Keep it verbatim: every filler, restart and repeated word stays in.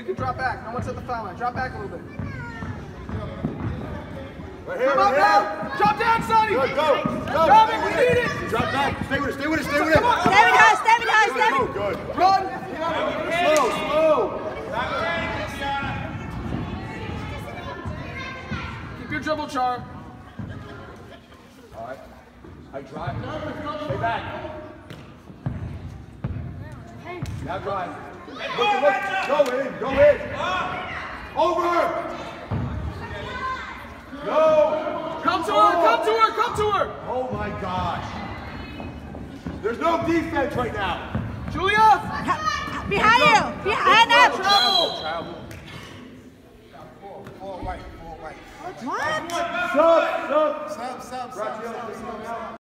you can drop back. No one's at the foul line. Drop back a little bit. Right here, Come right on, here. now. Drop down, Sonny. Good, go, go. Drop it, we need it. Drop back. Stay with it, stay with it, stay with it. Come on. Stay with her, stay with her, stay Go, with good. Run. Slow, slow. Keep your dribble, Char. All right. I drive. Stay back. Now drive. Look, look. Go in, go in. Over. No. Come to her, come to her, come to her. Oh my gosh. There's no defense right now. Julia. her. Behind you, behind them. Travel. Travel. What? Sub, sub. Sub, sub, sub, sub, sub.